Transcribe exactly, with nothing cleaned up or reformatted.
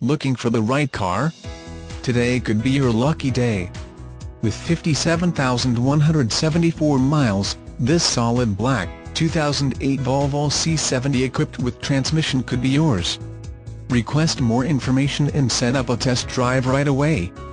Looking for the right car? Today could be your lucky day. With fifty-seven thousand one hundred seventy-four miles, this solid black, two thousand eight Volvo C seventy equipped with transmission could be yours. Request more information and set up a test drive right away.